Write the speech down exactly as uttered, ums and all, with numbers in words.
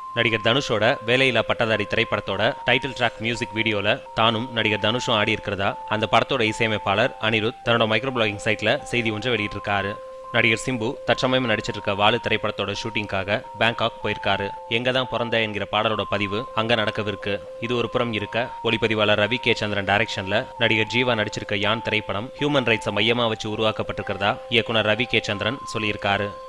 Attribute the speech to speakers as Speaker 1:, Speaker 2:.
Speaker 1: நடிகர் தனுஷோட வேலையில்லா பட்டதாரி திரைப்படத்தோட டைட்டில் ட்ராக் மியூசிக் வீடியோல தானும் நடிகர் தனுஷும் ஆடி இருக்கிறதா அந்த படத்தோட இசையமைப்பாளர் அனிருத் தன்னோட மைக்ரோ பிளாகிங் சைட்ல செய்தி ஒன்றை வெளியிட்டிருக்காரு. நடிகர் சிம்பு தற்சமயம் நடிச்சிட்டு இருக்க வாலு திரைப்படத்தோட ஷூட்டிங்காக பேங்காக் போயிருக்காரு. எங்க தான் பிறந்த என்கிற பாடலோட பதிவு அங்க நடக்கவிருக்கு. இது ஒரு புறம் இருக்க, ஒளிப்பதிவாளர் ரவி கே சந்திரன் டைரக்ஷன்ல நடிகர் ஜீவா நடிச்சிருக்க யான் திரைப்படம் ஹியூமன் ரைட்ஸை மையமா வச்சு உருவாக்கப்பட்டிருக்கிறதா இயக்குனர் ரவி கே சந்திரன் சொல்லியிருக்காரு.